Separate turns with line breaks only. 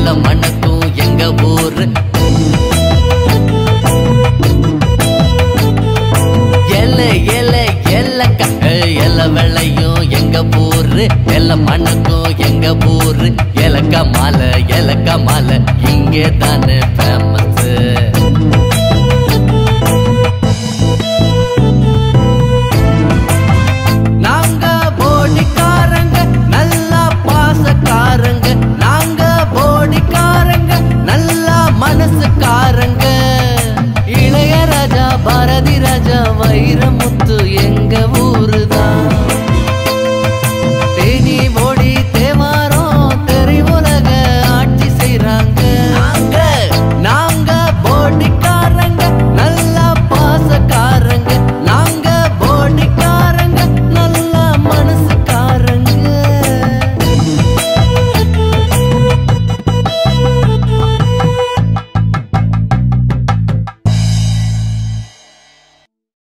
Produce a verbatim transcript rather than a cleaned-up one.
எல மணக்கும் எங்க ஊரு எல எல எலக்க எல வெள்ளையும் எங்க ஊரு எல மணக்கும் எங்க ஊரு எலக்க மாலை எலக்க மாலை இங்கே தானே ஃபேமஸ்